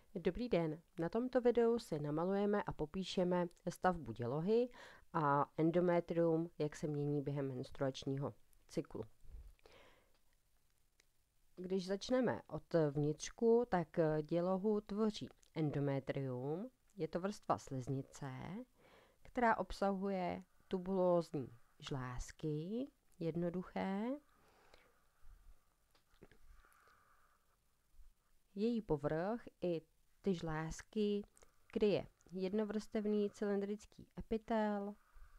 Dobrý den, na tomto videu si namalujeme a popíšeme stavbu dělohy a endometrium, jak se mění během menstruačního cyklu. Když začneme od vnitřku, tak dělohu tvoří endometrium, je to vrstva sliznice, která obsahuje tubulózní žlázky, jednoduché. Její povrch i ty žlázky kryje jednovrstevný cylindrický epitel,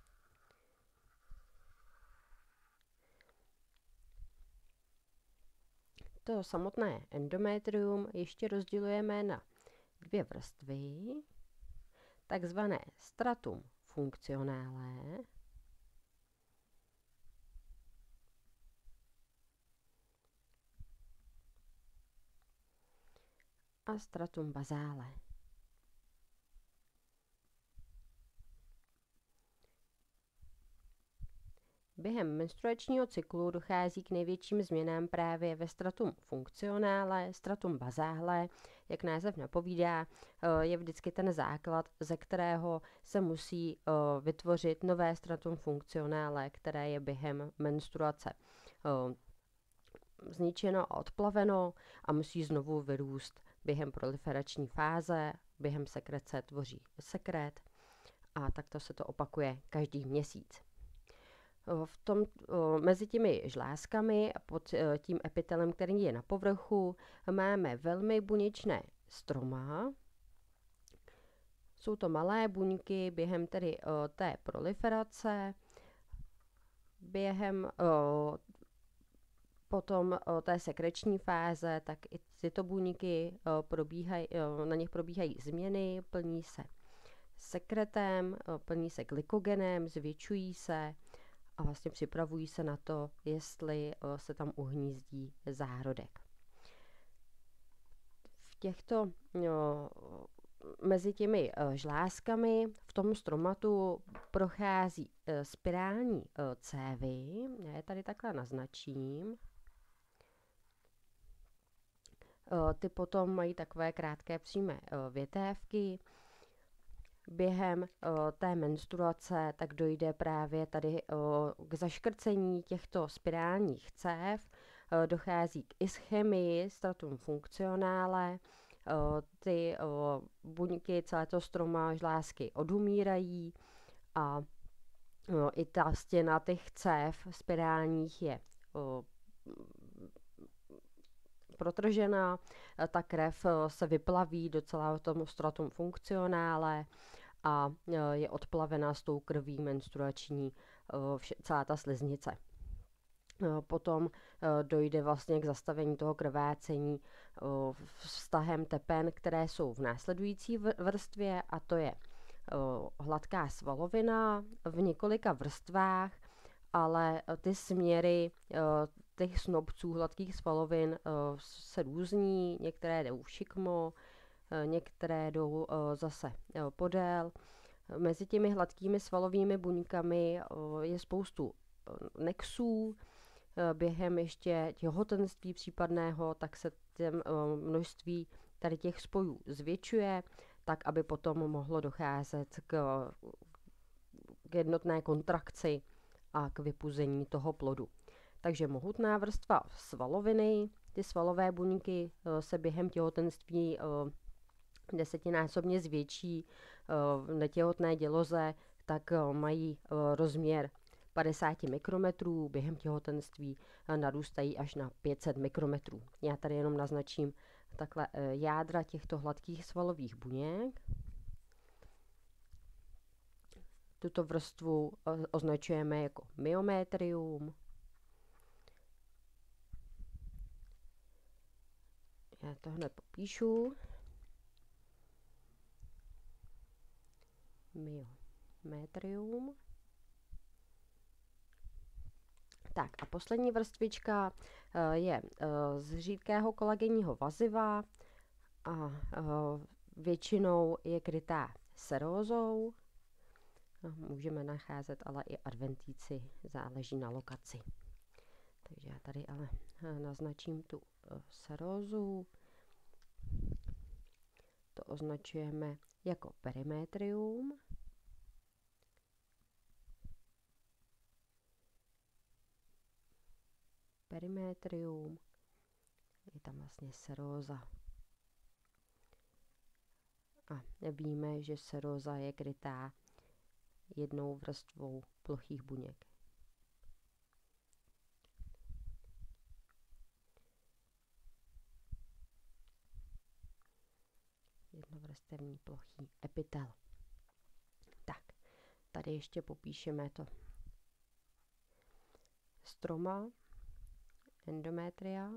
to samotné endometrium ještě rozdělujeme na dvě vrstvy, takzvané stratum funkcionale a stratum basale. Během menstruačního cyklu dochází k největším změnám právě ve stratum funkcionale, stratum basale, jak název napovídá, je vždycky ten základ, ze kterého se musí vytvořit nové stratum funkcionale, které je během menstruace zničeno a odplaveno a musí znovu vyrůst během proliferační fáze, během sekrece tvoří sekret a takto se to opakuje každý měsíc. Mezi těmi žlázkami a pod tím epitelem, který je na povrchu, máme velmi buněčné stroma. Jsou to malé buňky během tedy té proliferace, během potom té sekreční fáze, tak i tyto buňky na nich probíhají změny, plní se sekretem, plní se glykogenem, zvětšují se a vlastně připravují se na to, jestli se tam uhnízdí zárodek. Mezi těmi žlázkami v tom stromatu prochází spirální cévy, já je tady takhle naznačím. Ty potom mají takové krátké přímé větévky. Během té menstruace tak dojde právě tady k zaškrcení těchto spirálních cév, dochází k ischemii, stratum funkcionale, ty buňky, celé to stroma žlázky odumírají a i ta stěna těch cév spirálních je protržená, ta krev se vyplaví do celého tomu stratum funkcionále a je odplavená s tou krví menstruační celá ta sliznice. Potom dojde vlastně k zastavení toho krvácení vztahem tepen, které jsou v následující vrstvě, a to je hladká svalovina v několika vrstvách, ale ty směry těch snobců hladkých svalovin se různí, některé jdou šikmo, některé jdou zase podél. Mezi těmi hladkými svalovými buňkami je spoustu nexů. Během ještě těhotenství případného, tak se množství tady těch spojů zvětšuje, tak aby potom mohlo docházet k jednotné kontrakci a k vypuzení toho plodu. Takže mohutná vrstva svaloviny, ty svalové buňky se během těhotenství desetinásobně zvětší. V netěhotné děloze tak mají rozměr 50 mikrometrů, během těhotenství narůstají až na 500 mikrometrů. Já tady jenom naznačím takhle jádra těchto hladkých svalových buněk. Tuto vrstvu označujeme jako myometrium. Já to hned popíšu. Myometrium. Tak a poslední vrstvička je z řídkého kolagenního vaziva a většinou je krytá serózou. Můžeme nacházet ale i adventíci, záleží na lokaci. Takže já tady ale naznačím tu serózu. označujeme jako perimetrium. Perimetrium, je tam vlastně seróza. A víme, že seróza je krytá jednou vrstvou plochých buněk. Jednovrstevní plochý epitel. Tak, tady ještě popíšeme to stroma endometria.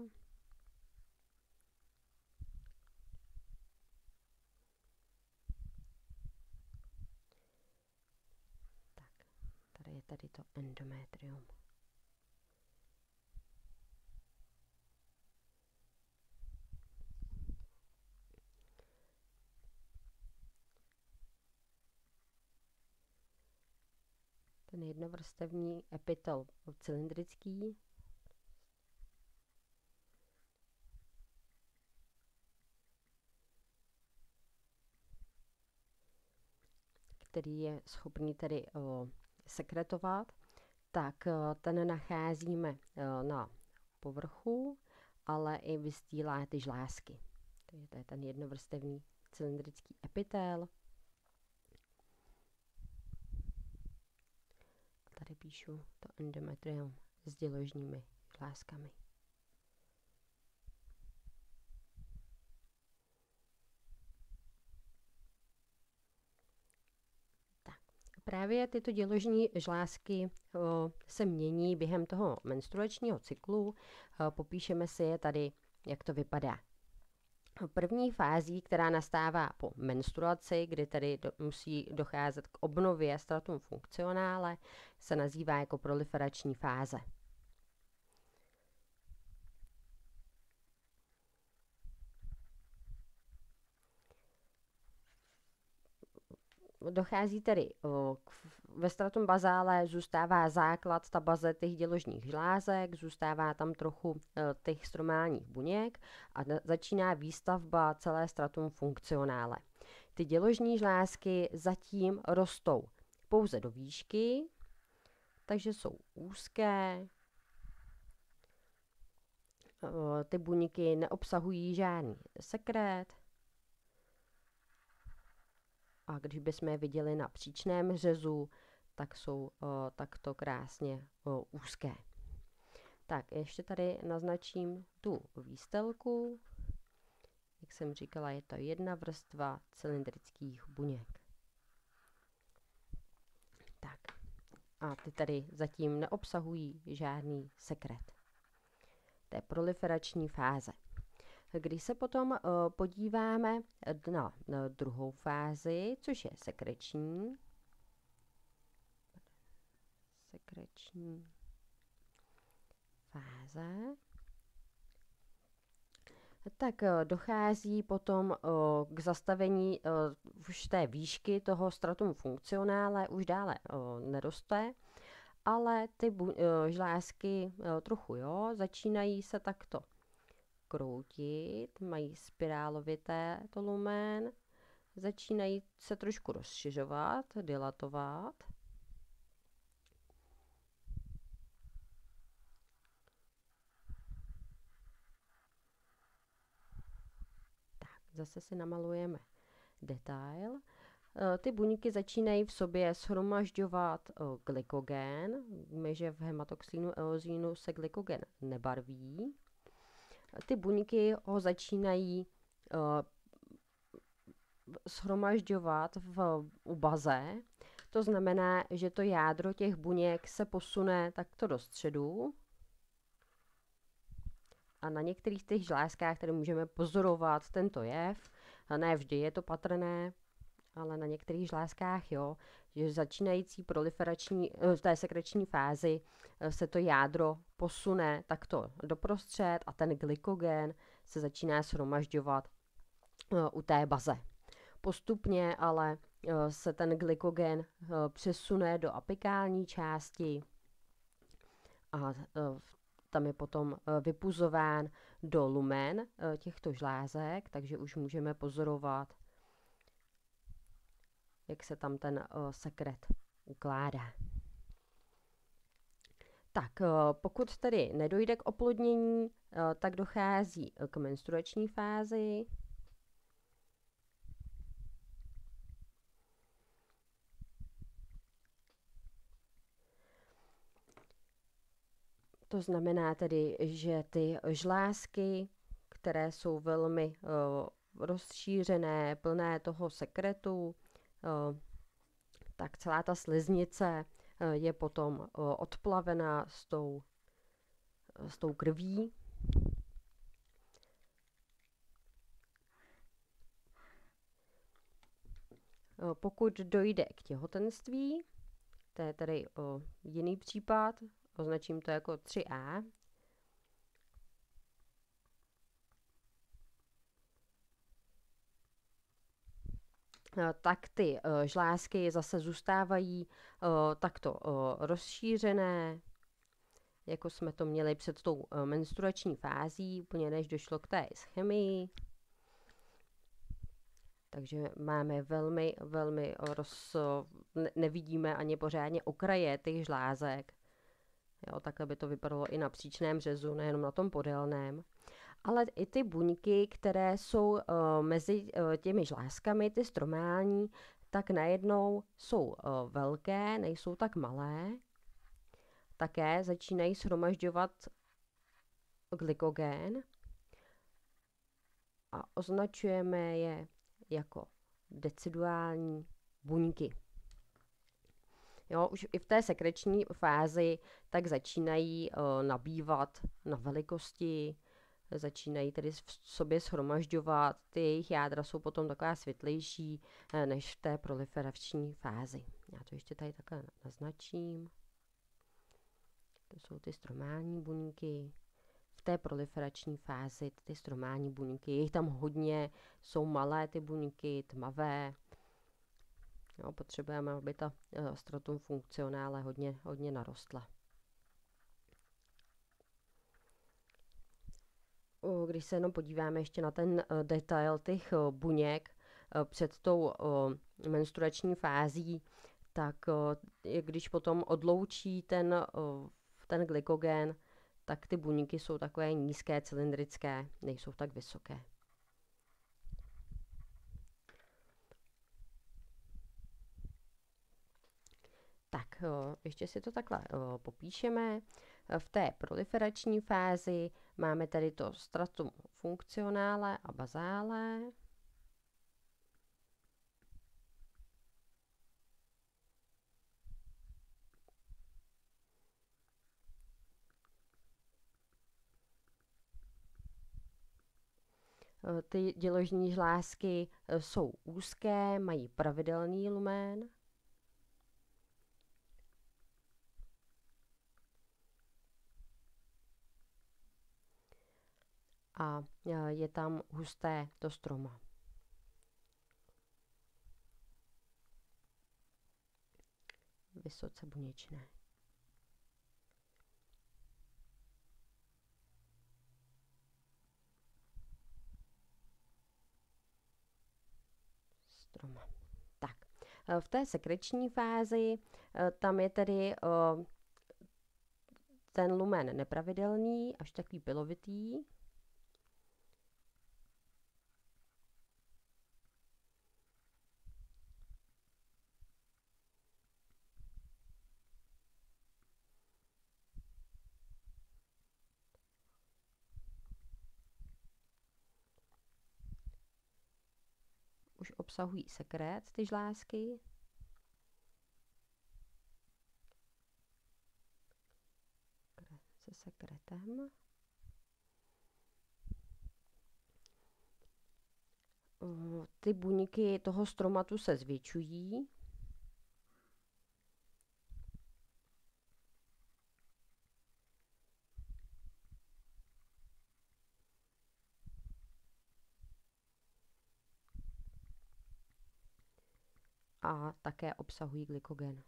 Tak, tady je tady to endometrium. Ten jednovrstevní epitel cylindrický, který je schopný tedy sekretovat, tak ten nacházíme na povrchu, ale i vystýlá ty žlázky. To je ten jednovrstevný cylindrický epitel. Tady píšu to endometrium s děložními žlázkami. Právě tyto děložní žlázky se mění během toho menstruačního cyklu. Popíšeme si je tady, jak to vypadá. První fází, která nastává po menstruaci, kdy tedy musí docházet k obnově stratum funkcionále, se nazývá jako proliferační fáze. Dochází tedy ve stratum bazále zůstává základ, ta baze těch děložních žlázek, zůstává tam trochu těch stromálních buněk a začíná výstavba celé stratum funkcionále. Ty děložní žlázky zatím rostou pouze do výšky, takže jsou úzké. Ty buňky neobsahují žádný sekret. A když bychom je viděli na příčném řezu, tak jsou takto krásně úzké. Tak, ještě tady naznačím tu výstelku. Jak jsem říkala, je to jedna vrstva cylindrických buněk. Tak, a ty tady zatím neobsahují žádný sekret. To je proliferační fáze. Když se potom podíváme na druhou fázi, což je sekreční fáze, tak dochází potom k zastavení už té výšky toho stratum funkcionále, už dále neroste, ale ty žlázky trochu začínají se takto kroutit, mají spirálovité to lumen, začínají se trošku rozšiřovat, dilatovat. Tak, zase si namalujeme detail. Ty buňky začínají v sobě shromažďovat glykogen. Víme, že v hematoxínu eozínu se glykogen nebarví. Ty buňky ho začínají shromažďovat u baze. To znamená, že to jádro těch buněk se posune takto do středu. A na některých těch žlázkách tady můžeme pozorovat tento jev. Ne vždy je to patrné, ale na některých žlázkách že začínající proliferační, v té sekreční fázi se to jádro posune takto doprostřed a ten glykogen se začíná shromažďovat u té baze. Postupně ale se ten glykogen přesune do apikální části a tam je potom vypuzován do lumen těchto žlázek, takže už můžeme pozorovat jak se tam ten sekret ukládá. Tak, pokud tedy nedojde k oplodnění, tak dochází k menstruační fázi. To znamená tedy, že ty žlázky, které jsou velmi rozšířené, plné toho sekretu, tak celá ta sliznice je potom odplavená s tou krví. Pokud dojde k těhotenství, to je tedy jiný případ, označím to jako 3A, tak ty žlázky zase zůstávají takto rozšířené, jako jsme to měli před tou menstruační fází, úplně než došlo k té ischemii. Takže máme velmi nevidíme ani pořádně okraje těch žlázek. Jo, tak, aby to vypadalo i na příčném řezu, nejenom na tom podélném. Ale i ty buňky, které jsou mezi těmi žlázkami, ty stromální, tak najednou jsou velké, nejsou tak malé. Také začínají shromažďovat glykogen a označujeme je jako deciduální buňky. Jo, už i v té sekreční fázi tak začínají nabývat na velikosti, začínají tedy v sobě shromažďovat, ty jejich jádra jsou potom taková světlejší než v té proliferační fázi. Já to ještě tady takhle naznačím. To jsou ty stromální buňky. V té proliferační fázi ty stromální buňky, je jich tam hodně, jsou malé ty buňky, tmavé. Jo, potřebujeme, aby ta stratum funkcionále hodně narostla. Když se jenom podíváme ještě na ten detail těch buněk před tou menstruační fází, tak když potom odloučí ten glykogen, tak ty buňky jsou takové nízké, cylindrické, nejsou tak vysoké. Tak, ještě si to takhle popíšeme. V té proliferační fázi máme tady to stratum funkcionále a bazále. Ty děložní žlázky jsou úzké, mají pravidelný lumén. A je tam husté to stroma. Vysoce buněčné. Stroma. Tak, v té sekreční fázi tam je tedy ten lumen nepravidelný, až takový pilovitý. Už obsahují sekret, ty žlázky. Se sekretem. Ty buňky toho stromatu se zvětšují. A také obsahují glykogen.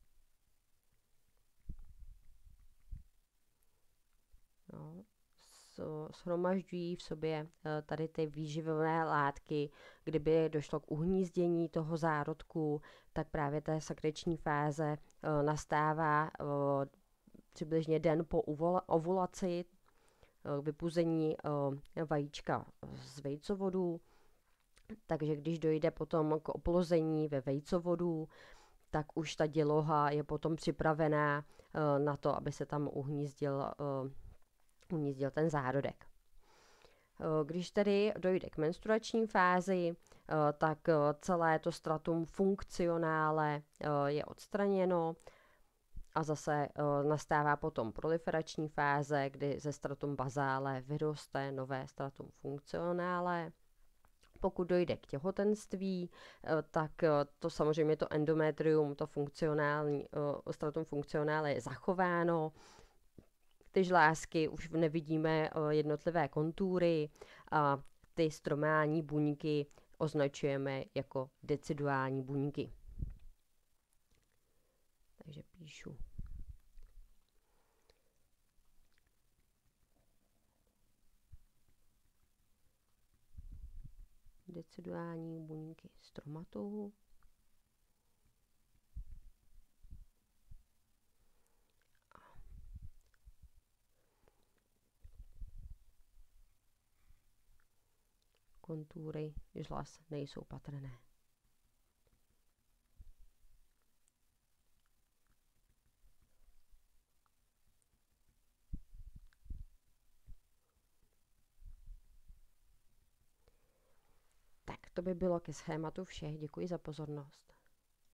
Jo. shromažďují v sobě tady ty výživové látky. Kdyby došlo k uhnízdění toho zárodku, tak právě té sekreční fáze nastává přibližně den po ovulaci, vypuzení vajíčka z vejcovodu. Takže když dojde potom k oplození ve vejcovodu, tak už ta děloha je potom připravená na to, aby se tam uhnízdil ten zárodek. Když tedy dojde k menstruační fázi, tak celé to stratum funkcionále je odstraněno a zase nastává potom proliferační fáze, kdy ze stratum bazále vyroste nové stratum funkcionále. Pokud dojde k těhotenství, tak to samozřejmě to endometrium, to stratum funkcionále je zachováno. Ty žlázky už nevidíme jednotlivé kontury a ty stromální buňky označujeme jako deciduální buňky. Takže píšu. Deciduální buňky stromatu. Kontury žláz nejsou patrné. Tak to by bylo ke schématu vše. Děkuji za pozornost.